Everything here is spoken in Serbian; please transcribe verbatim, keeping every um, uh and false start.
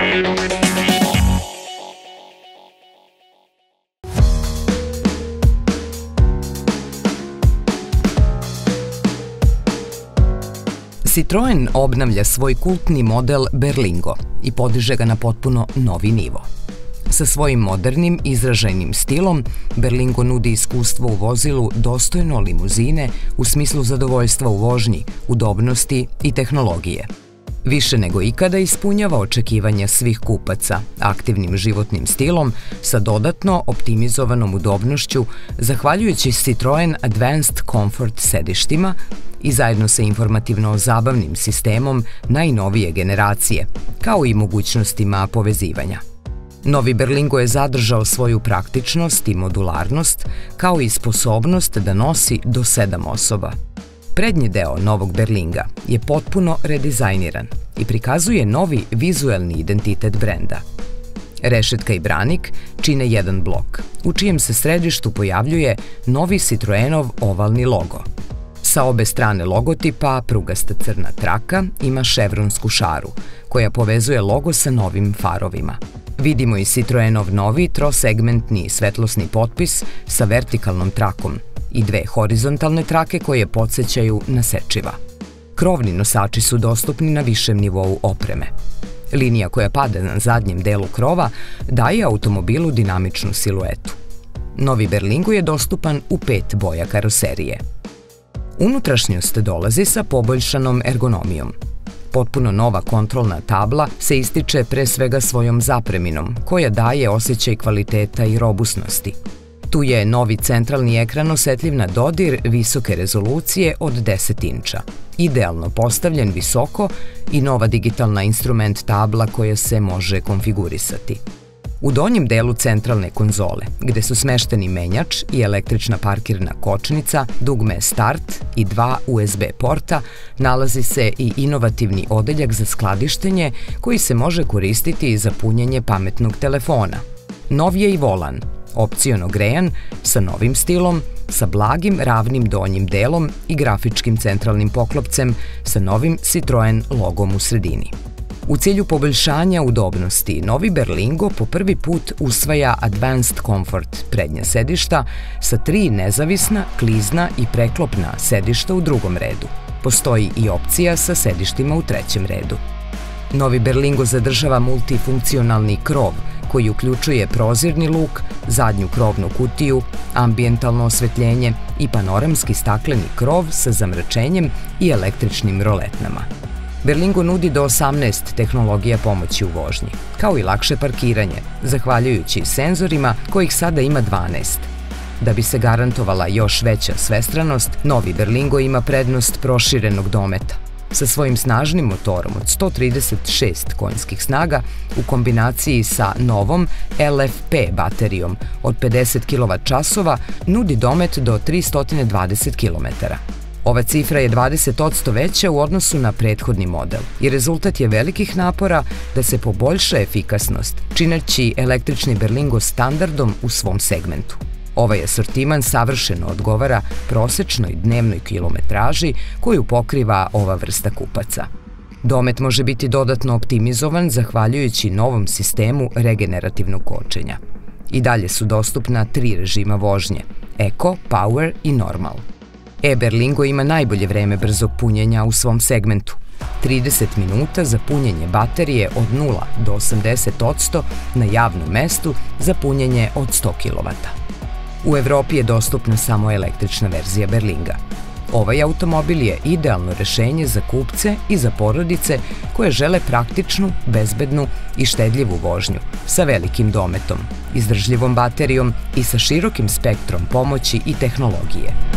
Citroen obnavlja svoj kultni model Berlingo i podiže ga na potpuno novi nivo. Sa svojim modernim, izražajnim stilom, Berlingo nudi iskustvo u vozilu dostojno limuzine u smislu zadovoljstva u vožnji, udobnosti i tehnologije. Više nego ikada ispunjava očekivanja svih kupaca aktivnim životnim stilom sa dodatno optimizovanom udobnošću zahvaljujući Citroen Advanced Comfort sedištima i zajedno sa informativno-zabavnim sistemom najnovije generacije, kao i mogućnostima povezivanja. Novi Berlingo je zadržao svoju praktičnost i modularnost, kao i sposobnost da nosi do sedam osoba. Prednji deo novog Berlinga je potpuno redizajniran i prikazuje novi vizuelni identitet brenda. Rešetka i branik čine jedan blok, u čijem se središtu pojavljuje novi Citroenov ovalni logo. Sa obe strane logotipa prugasta crna traka ima ševronsku šaru, koja povezuje logo sa novim farovima. Vidimo i Citroenov novi trosegmentni svetlosni potpis sa vertikalnom trakom i dve horizontalne trake koje podsećaju na sečiva. Krovni nosači su dostupni na višem nivou opreme. Linija koja pada na zadnjem delu krova daje automobilu dinamičnu siluetu. Novi Berlingo je dostupan u pet boja karoserije. Unutrašnjost dolazi sa poboljšanom ergonomijom. Potpuno nova kontrolna tabla se ističe pre svega svojom zapreminom, koja daje osjećaj kvaliteta i robusnosti. Tu je novi centralni ekran osetljiv na dodir visoke rezolucije od deset inča, idealno postavljen visoko i nova digitalna instrument tabla koja se može konfigurisati. U donjem delu centralne konzole, gde su smešteni menjač i električna parkirna kočnica, dugme Start i dva U S B porta, nalazi se i inovativni odeljak za skladištenje koji se može koristiti za punjenje pametnog telefona. Nov je i volan, opciono grejan, sa novim stilom, sa blagim ravnim donjim delom i grafičkim centralnim poklopcem sa novim Citroen logom u sredini. U cilju poboljšanja udobnosti, novi Berlingo po prvi put usvaja Advanced Comfort prednja sedišta sa tri nezavisna, klizna i preklopna sedišta u drugom redu. Postoji i opcija sa sedištima u trećem redu. Novi Berlingo zadržava multifunkcionalni krov koji uključuje prozirni luk, zadnju krovnu kutiju, ambijentalno osvetljenje i panoramski stakleni krov sa zamračenjem i električnim roletnama. Berlingo nudi do osamnaest tehnologija pomoći u vožnji, kao i lakše parkiranje, zahvaljujući senzorima kojih sada ima dvanaest. Da bi se garantovala još veća svestranost, novi Berlingo ima prednost proširenog dometa. Sa svojim snažnim motorom od sto trideset šest konjskih snaga u kombinaciji sa novom L F P baterijom od pedeset kilovat časova nudi domet do tristo dvadeset kilometara. Ova cifra je dvadeset posto veća u odnosu na prethodni model i rezultat je velikih napora da se poboljša efikasnost, čineći električni Berlingo standardom u svom segmentu. Ovaj asortiman savršeno odgovara prosečnoj dnevnoj kilometraži koju pokriva ova vrsta kupaca. Domet može biti dodatno optimizovan zahvaljujući novom sistemu regenerativnog kočenja. I dalje su dostupna tri režima vožnje – Eco, Power i Normal. E-Berlingo ima najbolje vreme brzog punjenja u svom segmentu. trideset minuta za punjenje baterije od nula do osamdeset posto na javnom mestu za punjenje od sto kilovata. U Evropi je dostupna samo električna verzija Berlinga. Ovaj automobil je idealno rešenje za kupce i za porodice koje žele praktičnu, bezbednu i štedljivu vožnju sa velikim dometom, izdržljivom baterijom i sa širokim spektrom pomoći i tehnologije.